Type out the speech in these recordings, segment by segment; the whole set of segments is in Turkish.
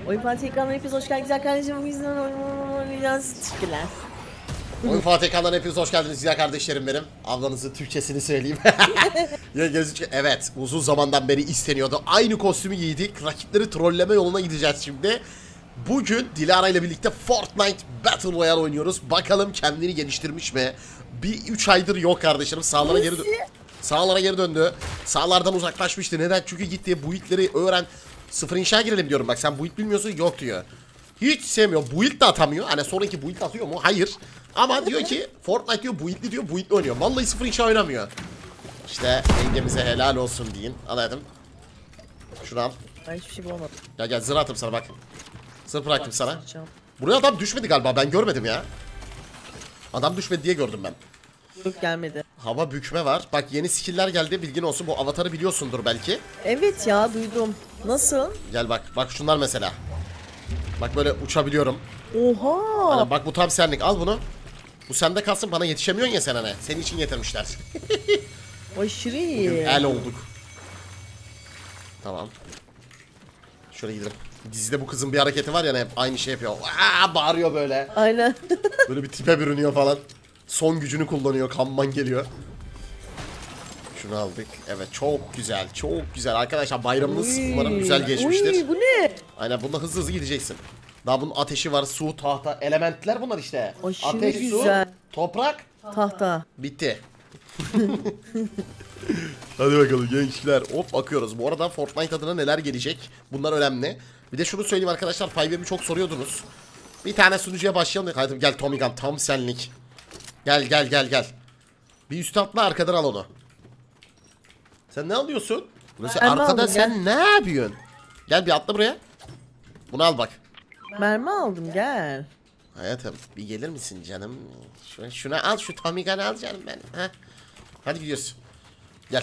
Oyun Fatih ekranına hepiniz hoş geldiniz güzel kardeşim. Bugün sizden oynayacağız. Teşekkürler. Oyun Fatih ekranına hepiniz hoş geldiniz güzel kardeşlerim benim. Ablanızın Türkçesini söyleyeyim. Evet, uzun zamandan beri isteniyordu. Aynı kostümü giydik. Rakipleri trolleme yoluna gideceğiz şimdi. Bugün Dilara ile birlikte Fortnite Battle Royale oynuyoruz. Bakalım kendini geliştirmiş mi? Bir 3 aydır yok kardeşlerim. Sağlara geri döndü. Sağlardan uzaklaşmıştı. Neden? Çünkü gitti build'leri öğren. Sıfır inşa girelim diyorum. Bak sen build bilmiyorsun, yok diyor. Hiç sevmiyor. Build de atamıyor. Hani sonraki build atıyor mu? Hayır. Ama diyor ki Fortnite diyor build'li diyor, build'li oynuyor. Vallahi sıfır inşa oynamıyor. İşte yengemize helal olsun deyin. Anladım. Şunu al. Ben hiçbir şey bulamadım. Gel zırh atayım sana bak. Zırh bıraktım sana. Buraya adam düşmedi galiba, ben görmedim ya. Adam düşmedi diye gördüm ben. Yok, gelmedi. Hava bükme var. Bak yeni skill'ler geldi, bilgin olsun. Bu avatarı biliyorsundur belki. Evet ya, duydum. Nasıl? Gel bak. Bak şunlar mesela. Bak böyle uçabiliyorum. Oha. Hani bak bu tam senlik, al bunu. Bu sende kalsın, bana yetişemiyorsun ya sen hani. Senin için getirmişler. Aşırı Bugün iyi. el olduk. Tamam. Şöyle gidelim. Dizide bu kızın bir hareketi var ya, hep aynı şey yapıyor. Aa, bağırıyor böyle. Aynen. Böyle bir tipe bürünüyor falan. Son gücünü kullanıyor, kanman geliyor. Şunu aldık. Evet, çok güzel, çok güzel. Arkadaşlar bayramınız umarım güzel geçmiştir. Uy, bu ne? Aynen, bunda hızlı hızlı gideceksin. Daha bunun ateşi var, su, tahta, elementler bunlar işte. Aşırı Ateş, güzel. su, toprak. Tahta. Bitti. Hadi bakalım gençler. Hop bakıyoruz. Bu arada Fortnite adına neler gelecek? Bunlar önemli. Bir de şunu söyleyeyim arkadaşlar. 5M'i çok soruyordunuz. Bir tane sunucuya başlayalım. Hadi gel Tommy Gun, tam senlik. Gel. Bir üst atla, arkadan al onu. Sen ne alıyorsun? Burası arkada, aldım, sen ne yapıyorsun? Gel bir atla buraya. Bunu al bak. Mermi aldım, gel. Hayatım bir gelir misin canım? Şuna al, şu Tommy Gun'ı al canım ben. Heh. Hadi gidiyoruz. Gel.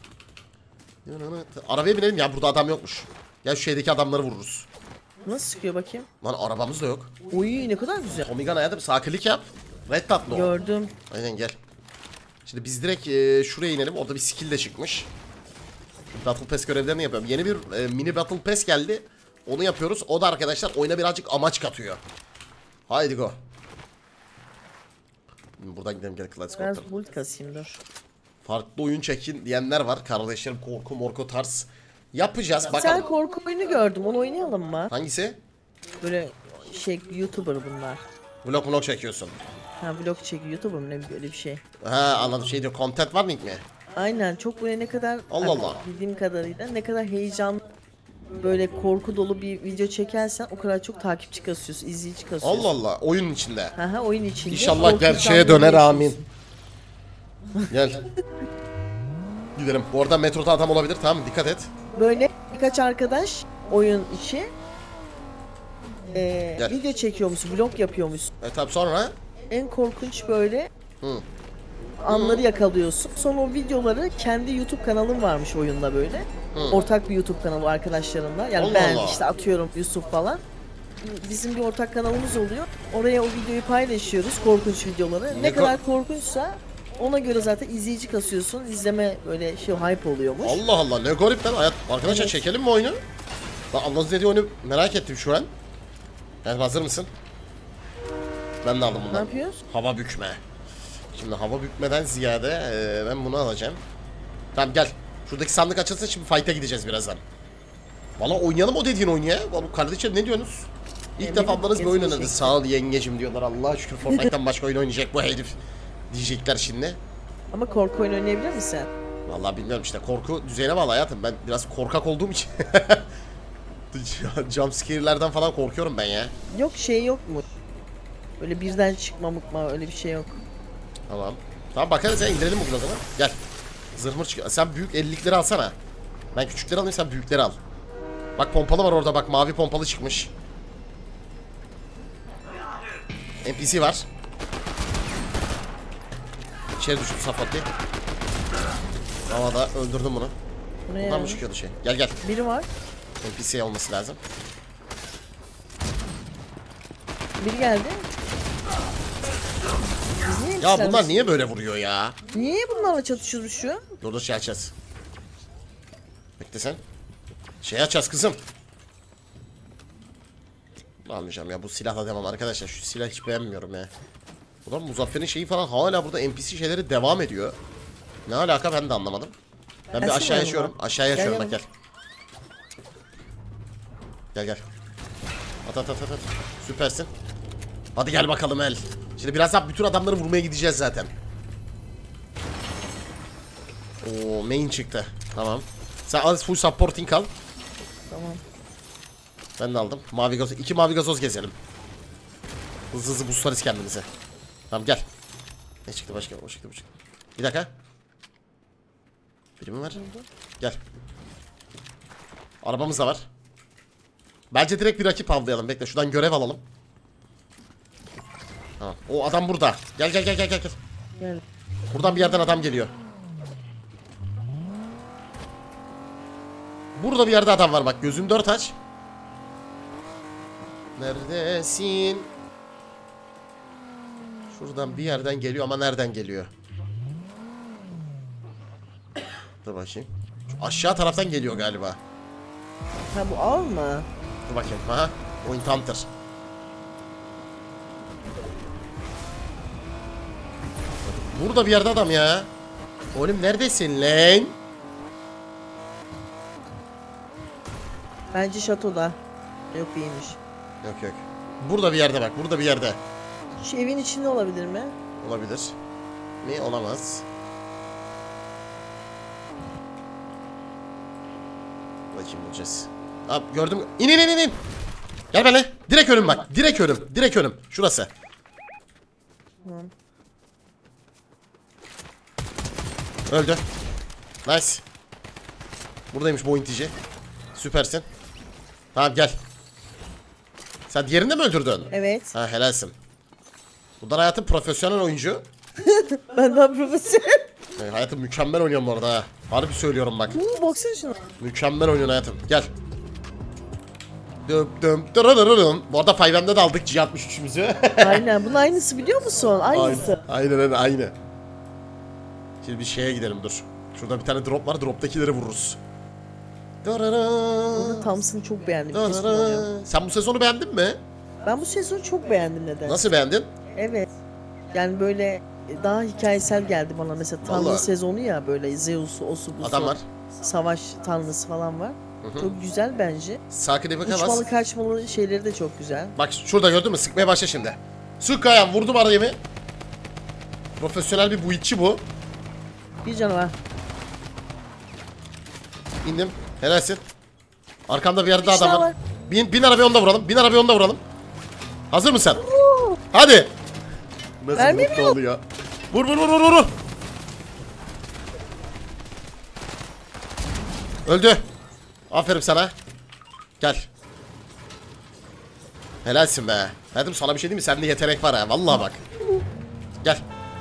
Arabaya binelim ya, burada adam yokmuş. Gel şu şeydeki adamları vururuz. Nasıl sıkıyor bakayım? Lan arabamız da yok. Uy, ne kadar güzel. Tommy Gun hayatım, sağ klik yap. Red tatlı o. Gördüm. Aynen gel. Şimdi biz direkt şuraya inelim. Orada bir skill de çıkmış. Battle Pass görevlerini yapıyorum. Yeni bir mini Battle Pass geldi. Onu yapıyoruz. O da arkadaşlar oyuna birazcık amaç katıyor. Haydi go. Buradan gidelim, gel Clash Biraz Squad'dan. bulut kasayım, dur. Farklı oyun çekin diyenler var. Kardeşlerim korku morku tarz. Yapacağız Sen bakalım. korku oyunu gördüm, onu oynayalım mı? Hangisi? Böyle YouTuber bunlar. Vlog çekiyorsun. Ha, vlog çekiyor, YouTuber mı, ne böyle bir şey. Ha anladım, şey diyor, content warning mi? Aynen, çok böyle ne kadar Allah Allah. bildiğim kadarıyla ne kadar heyecan, böyle korku dolu bir video çekersen o kadar çok takipçi kasıyorsun, izleyici kasıyorsun. Allah Allah, oyunun içinde. Aha, oyun içinde. İnşallah korku gerçeğe canlı döner, yaşıyorsun. amin. Gel. Gidelim. Bu arada metroda adam olabilir, tamam mı? Dikkat et. Böyle birkaç arkadaş oyun içi Gel. video çekiyormuş, vlog yapıyormuş. Tabi sonra. En korkunç böyle Hı. anları yakalıyorsun. Sonra o videoları kendi YouTube kanalın varmış oyunda böyle. Ortak bir YouTube kanalı arkadaşlarımla. Yani Allah ben Allah. işte atıyorum Yusuf falan. Bizim bir ortak kanalımız oluyor. Oraya o videoyu paylaşıyoruz, korkunç videoları. Ne kadar korkunçsa ona göre zaten izleyici kasıyorsun. İzleme böyle şey, hype oluyormuş. Allah Allah, ne garip lan hayat. Arkadaşlar Evet. çekelim mi oyunu? Lan Allah'ın dediği oyunu merak ettim şu an. Yani hazır mısın? Ben de aldım Ne bundan. yapıyoruz? Hava bükme. Şimdi hava bükmeden ziyade ben bunu alacağım. Tamam gel. Şuradaki sandık açılsın, şimdi fight'a gideceğiz birazdan. Valla oynayalım o dediğin oyunu ya. Vallahi kardeşim ne diyorsunuz? İlk defa ablanız bir oyun oynadı. Gezecek. Sağ ol yengecim diyorlar. Allah'a şükür Fortnite'tan başka oyun oynayacak bu herif. Diyecekler şimdi. Ama korku oyunu oynayabilir misin? Vallahi bilmiyorum işte, korku düzeyine bağlı hayatım. Ben biraz korkak olduğum için. Jumpscare'lerden falan korkuyorum ben ya. Yok, şey yok mu? Böyle birden çıkma öyle bir şey yok. Tamam. Tamam bakarız ya, indirelim bugün o zaman. Gel. Zırhmır çıkıyor. Sen büyük 50'likleri alsana. Ben küçükleri alayım, sen büyükleri al. Bak pompalı var orada, bak mavi pompalı çıkmış. NPC var. İçeri düştü Safati. Havada öldürdüm bunu. Bu ne Buradan ya? mı çıkıyordu şey? Gel. Biri var. NPC olması lazım. Biri geldi. Biz niye Ya yetiştirmişiz? bunlar niye böyle vuruyor ya? Niye bunlarla çatışıyoruz şu an? Dur şey açacağız. Bekle sen. Şey açacağız kızım. Almayacağım ya, bu silahla devam arkadaşlar. Şu silah hiç beğenmiyorum ya. Ulan Muzaffer'in şeyi falan hala burada NPC şeyleri devam ediyor. Ne alaka ben de anlamadım. Ben bir Gelsene aşağı yanıma. yaşıyorum. Aşağı yaşıyorum bak yanıma. gel. Gel gel. At at at at. Süpersin. Hadi gel bakalım el. Şimdi birazdan bütün adamları vurmaya gideceğiz zaten. Oo, main çıktı. Tamam. Sen al full supporting al. Tamam. Ben de aldım. Mavi gazoz. 2 mavi gazoz gezelim. Hızlı hızlı boostlarız kendimize. Tamam gel. Ne çıktı başka? O çıktı bu çıktı. Bir dakika. Biri mi var? Gel. Arabamız da var. Bence direkt bir rakip avlayalım. Bekle şuradan görev alalım. Tamam. O adam burada. Gel gel gel gel gel. Gel. Buradan bir yerden adam geliyor. Burada bir yerde adam var bak. Gözün dört aç. Neredesin? Şuradan bir yerden geliyor ama nereden geliyor? Dur bakayım. Şu aşağı taraftan geliyor galiba. Ha bu av mı? Dur bakayım. Aha. Point Hunter. Burada bir yerde adam ya. Oğlum neredesin lan? Bence şatoda. Yok değilmiş. Yok yok. Burada bir yerde bak. Burada bir yerde. Şu evin içinde olabilir mi? Olabilir. Mi? Olamaz. Bakayım bulacağız. Abi gördüm. İn in in in. Gel benimle. Direkt önüm bak. Direkt önüm. Direkt önüm. Şurası. Tamam. Öldü. Nice. Buradaymış bu intici. Süpersin. Tamam gel. Sen diğerini de mi öldürdün? Evet. Ha helalsin. Bunlar hayatım profesyonel oyuncu. Ben daha profesyonel. Hayatım mükemmel oynuyorum bu arada ha. Harbi söylüyorum bak. Baksana şuna. Mükemmel oynuyorsun hayatım. Gel. Dım dım dırırırırım. Bu arada 5M'de de aldık G63'ümüzü. Aynen. Bunun aynısı biliyor musun? Aynısı. Aynen aynı. Şimdi bir şeye gidelim dur. Şurada bir tane drop var. Drop'takileri vururuz. Burada Thompson'ı çok beğendim. Kesin olacağım. Sen bu sezonu beğendin mi? Ben bu sezonu çok beğendim neden? Nasıl beğendin? Evet. Yani böyle daha hikayesel geldi bana. Mesela Tanrı Vallahi. sezonu ya, böyle Zeus'u, osu busu. Adam var. Savaş tanrısı falan var. Hı. Çok güzel bence. Sakin bir Uçmalı bakamaz. kaçmalı şeyleri de çok güzel. Bak şurada gördün mü? Sıkmaya başla şimdi. Sık kayam vurdum arayımı. Profesyonel bir buitçi bu. Bir canavar. İndim. Helalsin. Arkamda bir yerde İşte adam var. var. Bin arabaya onu da vuralım. Bin arabaya onu da vuralım. Hazır mısın? Hadi. Nasıl Vermiyor mutlu oluyor. Vur vur vur vur vur. Öldü. Aferin sana. Gel. Helalsin be. Dedim sana bir şey diyeyim mi? Sende yetenek var ha. Vallahi bak. Gel.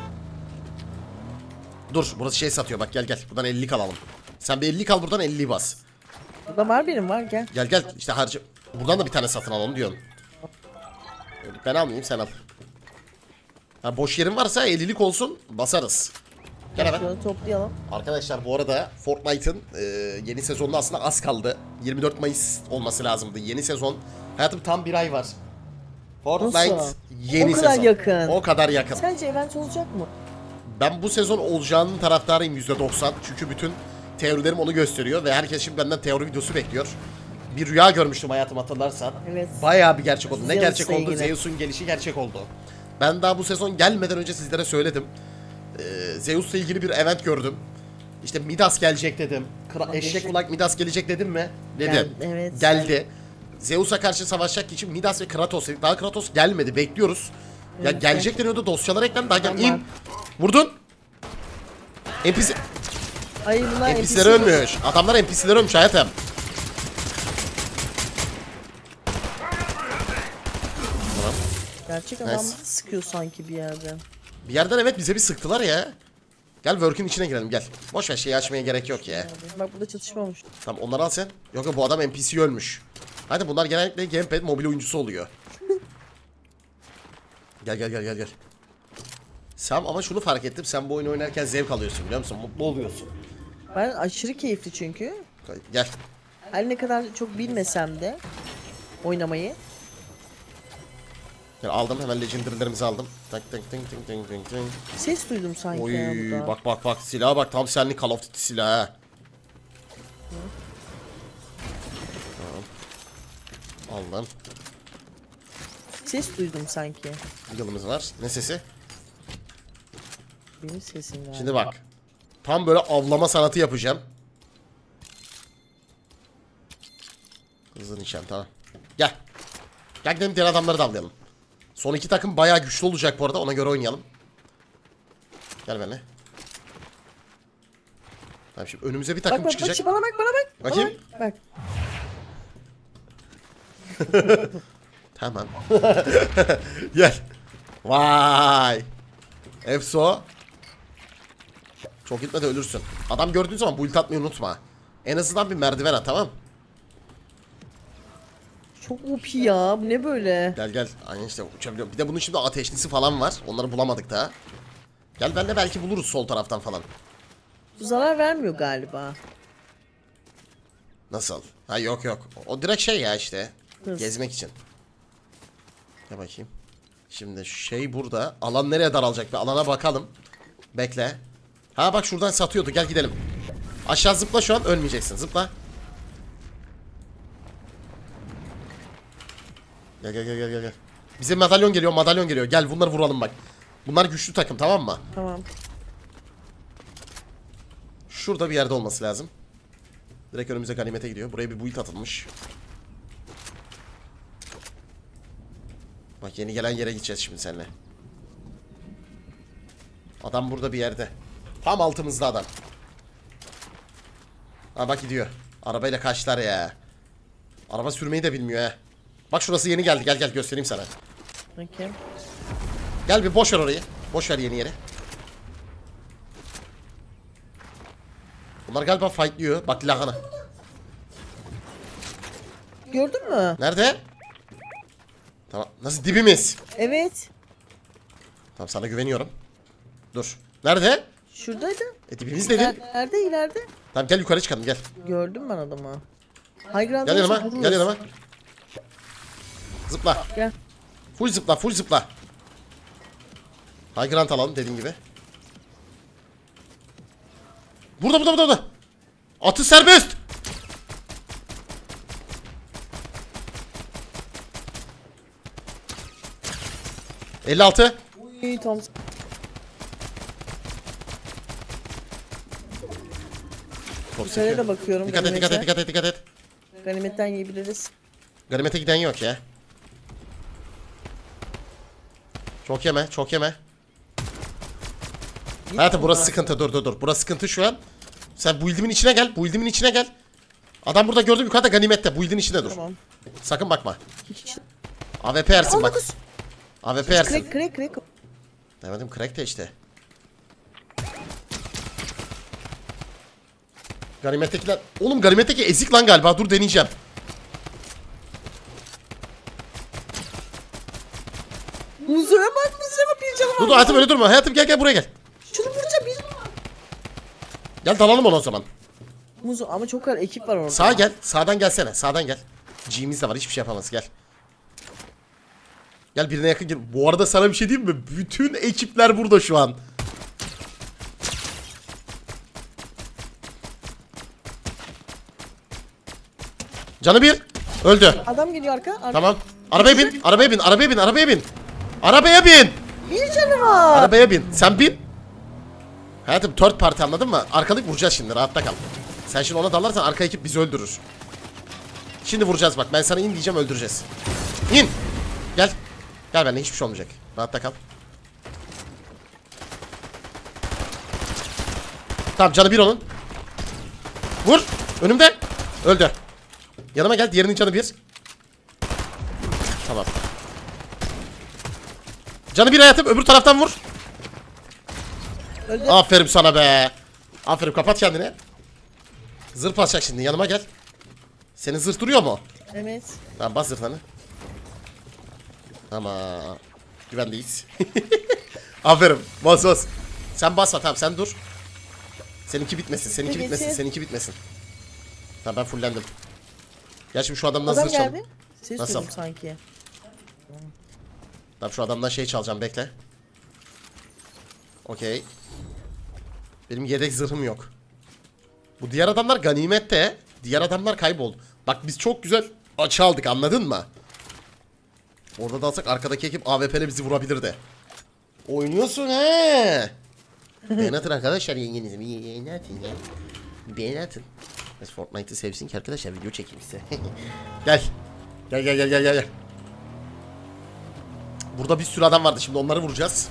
Dur burası şey satıyor bak gel gel. Buradan 50'lik alalım. Sen bir 50'lik al buradan 50'yi bas. Burada var benim, var gel. Gel gel işte harcı. Buradan da bir tane satın alalım diyorum. Ben almayayım sen al. Ha, boş yerin varsa 50'lik olsun basarız. Gel hemen. Şöyle toplayalım. Arkadaşlar bu arada Fortnite'ın yeni sezonuna aslında az kaldı. 24 Mayıs olması lazımdı. Yeni sezon. Hayatım tam bir ay var. Fortnite Nasıl? yeni O kadar sezon. yakın. O kadar yakın. Sence event olacak mı? Ben bu sezon olacağının taraftarıyım %90. Çünkü bütün teorilerim onu gösteriyor ve herkes şimdi benden teori videosu bekliyor. Bir rüya görmüştüm hayatım hatırlarsan. Evet. Bayağı bir gerçek oldu. Ne Zeus'la gerçek oldu? ilgili. Zeus'un gelişi gerçek oldu. Ben daha bu sezon gelmeden önce sizlere söyledim. Zeus'la ilgili bir event gördüm. İşte Midas gelecek dedim. Eşek kulak Midas gelecek dedim mi? Dedim. Evet. Geldi. Zeus'a karşı savaşacak kişi Midas ve Kratos. Daha Kratos gelmedi. Bekliyoruz. Ya Evet. gelecek deniyordu. Dosyalar eklendi. Daha gel. Tamam. İn. Vurdun. NPC... Ay bunlar NPC'ler ölmüş. Adamlar NPC'ler ölmüş hayatım. Tamam. Gerçek Nice. adamları sıkıyor sanki bir yerden. Bir yerden evet bize bir sıktılar ya. Gel work'ün içine girelim gel. Boş ver şeyi açmaya gerek yok ya. Bak burada çatışma olmuş. Tamam onları al sen. Yok yok bu adam NPC ölmüş. Hadi bunlar genellikle gamepad mobil oyuncusu oluyor. Gel gel gel gel gel. Sen ama şunu fark ettim. Sen bu oyunu oynarken zevk alıyorsun biliyor musun? Mutlu oluyorsun. Ben aşırı keyifli çünkü. Gel. Her ne kadar çok bilmesem de oynamayı. Aldım hemen legendary'lerimizi aldım. Tak tak tak tak tak tak tak. Ses duydum sanki ya Oy burada. bak silaha bak, tam senlik Call of Duty silahı ha. Tamam. Aldım. Ses duydum sanki. Yılımız var. Ne sesi? Benim sesim galiba. Şimdi bak. Tam böyle avlama sanatı yapacağım. Hızlı nişan, tamam. Gel. Gel gidelim, diğer adamları da avlayalım. Son iki takım bayağı güçlü olacak bu arada, ona göre oynayalım. Gel benimle. Tamam, şimdi önümüze bir takım Bak çıkacak. bana bak. Bakayım. Bak. Tamam. Gel. Vay. Efso. Çok gitme de ölürsün. Adam gördüğün zaman bu ulti atmayı unutma. En azından bir merdiven at, tamam. Çok OP ya. Bu ne böyle? Gel. Aynen işte uçabiliyorum. Bir de bunun şimdi ateşlisi falan var. Onları bulamadık daha. Gel benle, belki buluruz sol taraftan falan. Bu zarar vermiyor galiba. Nasıl? Ha yok. O direkt şey ya işte. Hız. Gezmek için. Ya bakayım. Şimdi şey burada. Alan nereye daralacak? Bir alana bakalım. Bekle. Ha bak şuradan satıyordu. Gel gidelim. Aşağı zıpla, şu an ölmeyeceksin. Zıpla. Gel. Bize madalyon geliyor. Gel bunları vuralım bak. Bunlar güçlü takım, tamam mı? Tamam. Şurada bir yerde olması lazım. Direkt önümüze ganimete gidiyor. Buraya bir build atılmış. Bak yeni gelen yere gideceğiz şimdi seninle. Adam burada bir yerde. Tam altımızda adam. Ha bak gidiyor. Arabayla kaçlar ya. Araba sürmeyi de bilmiyor ha. Bak şurası yeni geldi. Gel göstereyim sana. Okay. Gel bir boş ver orayı. Boş ver yeni yeri. Bunlar galiba fightlıyor. Bak lahana. Gördün mü? Nerede? Tamam. Nasıl, dibimiz? Evet. Tamam, sana güveniyorum. Dur. Nerede? Şuradaydı. Dibimiz dedin. Nerede ileride? Tamam gel yukarı çıkalım, gel. Gördüm ben adamı. High ground Gel olsa yanıma. vururuz. Gel yanıma. Zıpla. Gel. Full zıpla. High ground alalım dediğim gibi. Burada. Atı serbest. ...56. Uy tam. Çok Yukarıya sekiyor. da bakıyorum. Dikkat et. Ganimetten yiyebiliriz. Ganimete giden yok ya. Çok yeme. Hayatım burası sıkıntı, dur. Burası sıkıntı şu an. Sen build'imin içine gel. Adam burada, gördüm yukarıda ganimette. Build'in içinde dur. Tamam. Sakın bakma. AWP yersin bak. 19. AWP yersin. Crack. Demedim crack de işte. Ganimettekiler... Oğlum ganimetteki ezik lan galiba. Dur deneyeceğim. Muzoya bak bir canım. Dur hayatım, öyle durma. Hayatım gel buraya gel. Şunu vuracağım bir. Gel dalalım ona o zaman. Muzo ama çok kadar ekip var orada. Sağa gel. Sağdan gelsene. Sağdan gel. G'miz de var. Hiçbir şey yapamaz. Gel. Gel birine yakın gel. Bu arada sana bir şey diyeyim mi? Bütün ekipler burada şu an. Canı bir. Öldü. Adam geliyor arka. Tamam. Arabaya bin. Arabaya bin. Bir canı var. Arabaya bin. Sen bin. Hayatım third party, anladın mı? Arkalık vuracağız şimdi. Rahatta kal. Sen şimdi ona dalarsan arka ekip bizi öldürür. Şimdi vuracağız bak. Ben sana in diyeceğim, öldüreceğiz. İn. Gel. Gel benimle, hiçbir şey olmayacak. Rahatta kal. Tamam, canı bir onun. Vur. Önümde. Öldü. Yanıma gel. Diğerinin canı bir. Tamam. Canı bir hayatım. Öbür taraftan vur. Öldü. Aferin sana be. Aferin, kapat kendini. Zırh basacak şimdi, yanıma gel. Senin zırh duruyor mu? Evet. Tamam bas zırhlarını. Tamam. Güvendeyiz. Aferin, bas. Sen basma, tamam sen dur. Seninki bitmesin. Tamam ben fullendim. Gel şimdi şu adamın Adam zırh çalın. geldi. Ses Nasıl? duydum sanki. Tamam şu adamdan şey çalacağım bekle. Okey. Benim yedek zırhım yok. Bu diğer adamlar ganimette. Diğer adamlar kayboldu. Bak biz çok güzel açı aldık anladın mı? Orada da alsak arkadaki ekip AWP'le bizi vurabilirdi. Oynuyorsun he. Beğen atın arkadaşlar yengenize. Beğen atın ya. Beğen atın. Biz Fortnite'ı sevsin ki arkadaşlar video çekeyim size. Gel. Gel. Burada bir sürü adam vardı şimdi onları vuracağız.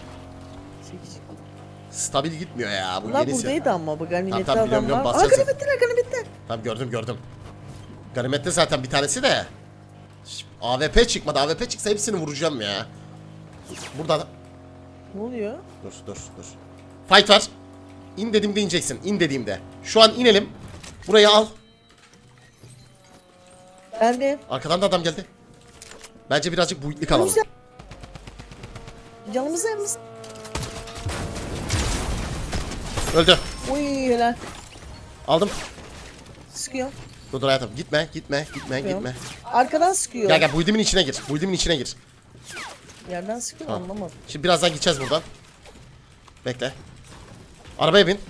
Stabil gitmiyor ya bu Bunlar yenisi. buradaydı ama bu ganimetli Tamam, adam biliyorum, var. Aa basacağız. ganimetler. Tamam gördüm. Ganimette zaten bir tanesi de. AWP çıkmadı. AWP çıksa hepsini vuracağım ya. Burada da. Ne oluyor? Dur. Fight var. İn dediğimde ineceksin. İn dediğimde. Şu an inelim. Burayı al. Ben de. Arkadan da adam geldi. Bence birazcık buitlik alalım. Canımızı yanımız. Öldü. Uy helal. Aldım. Sıkıyor. Dur hayatım. Gitme. Arkadan sıkıyor. Gel buidimin içine gir. Yerden sıkıyor Tamam. anlamadım. Şimdi birazdan gideceğiz buradan. Bekle. Arabaya bin.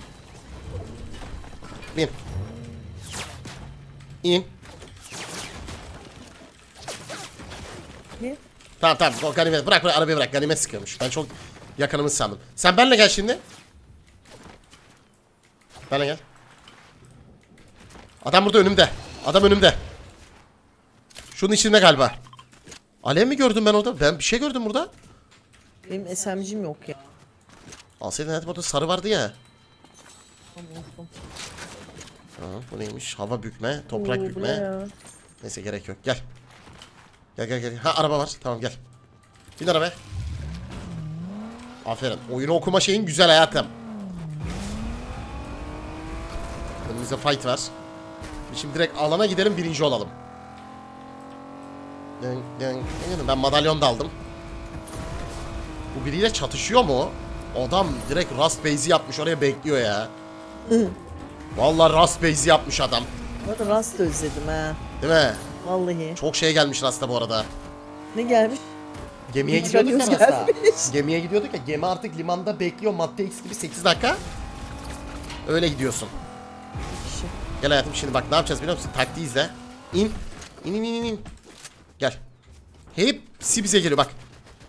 Bin. İn. Ne? Tamam. O ganimet. Bırak arabayı bırak. Ganimet sıkıyormuş. Ben çok yakınımız sandım. Sen benle gel şimdi. Benle gel. Adam burada önümde. Adam önümde. Şunun içinde galiba. Alev mi gördüm ben orada? Ben bir şey gördüm burada. Benim SMG'm yok ya. Alsaydın hayatım orada sarı vardı ya. Unuttum. Tamam bu neymiş? Hava bükme, toprak Oo, bu ne bükme. ya? Neyse gerek yok. Gel. Gel. Ha araba var. Tamam gel. Bin arabaya. Aferin. Oyunu okuma şeyin güzel hayatım. Önümüzde fight var. Şimdi direkt alana gidelim birinci olalım. Ben madalyon da aldım. Bu biriyle çatışıyor mu? Adam direkt Rust base'i yapmış oraya bekliyor ya. Vallahi Rust base'i yapmış adam. Bu arada Rust özledim ha. Değil mi? Vallahi. Çok şey gelmiş Rust'a bu arada. Ne gelmiş? Gemiye Hiç gidiyorduk ya gelmiş. Rust'a. Gemiye gidiyorduk ya. Gemi artık limanda bekliyor. Madde X gibi 8 dakika. Öyle gidiyorsun. Kişi. Gel hayatım şimdi bak ne yapacağız biliyor musun? Taktiği izle. İn. Gel. Hepsi bize geliyor bak.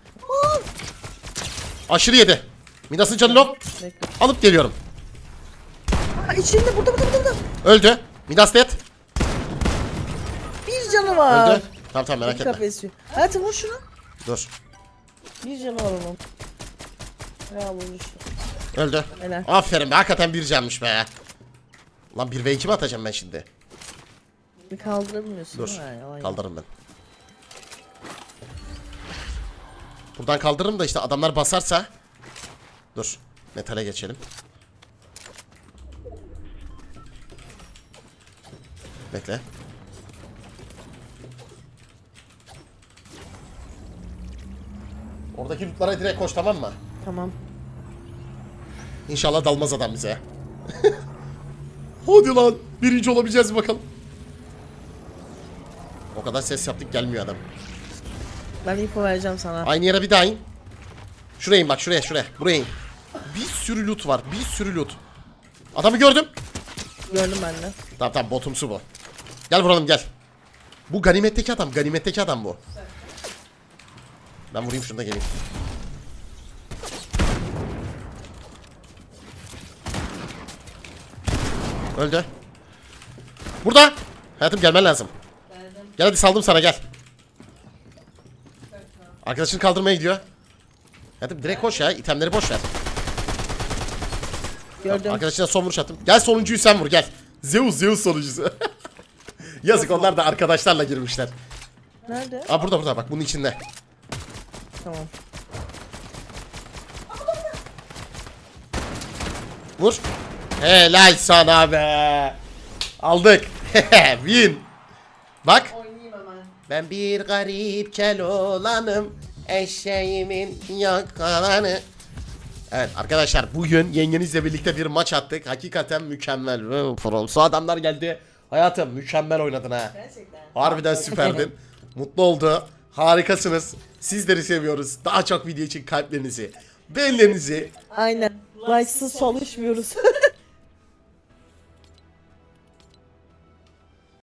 Aşırı yedi. Midas'ın canı low. Bekle. Alıp geliyorum. Aa, içinde burada. Öldü. Midas dead. Bir canı var. Öldü. Tamam merak Bir etme. kafesi. Hayatım vur şunu. Dur. Bir canı var onun. Ya vurmuş. Öldü. Helal. Aferin be hakikaten bir canmış be. Lan 1v2 mi atacağım ben şimdi? Bir kaldıramıyorsun. Dur. Ha, yalan Kaldırırım ben. Buradan kaldırırım da işte adamlar basarsa. Dur. Metale geçelim. Bekle. Oradaki lootlara direkt koş tamam mı? Tamam. İnşallah dalmaz adam bize. Hadi lan. Birinci olabileceğiz bakalım. O kadar ses yaptık gelmiyor adam. Ben info vereceğim sana. Aynı yere bir daha in. Şuraya in bak şuraya. Buraya in. Bir sürü loot var. Bir sürü loot. Adamı gördüm. Gördüm ben de. Tamam botumsu bu. Gel vuralım gel. Bu ganimetteki adam. Ganimetteki adam bu. Ben vurayım şunu da geleyim. Öldü. Burada. Hayatım gelmen lazım. Gel hadi saldım sana gel. Arkadaşını kaldırmaya gidiyor. Hayatım direkt koş ya. İtemleri boş ver. Gördüm. Arkadaşına son vuruş attım. Gel sonuncuyu sen vur gel. Zeus sonuncusu. Yazık onlar da arkadaşlarla girmişler. Nerede? Aa burada bak bunun içinde. Tamam. Vur. Helal sana be. Aldık. Win. Bak. Ben bir garip Keloğlanım. Eşeğimin yakalanı. Evet arkadaşlar bugün yengenizle birlikte bir maç attık. Hakikaten mükemmel. Fransa adamlar geldi. Hayatım mükemmel oynadın ha. Gerçekten. Harbiden süperdin. Mutlu oldu. Harikasınız. Sizleri seviyoruz. Daha çok video için kalplerinizi, beğenilerinizi. Aynen. Like'sız çalışmıyoruz.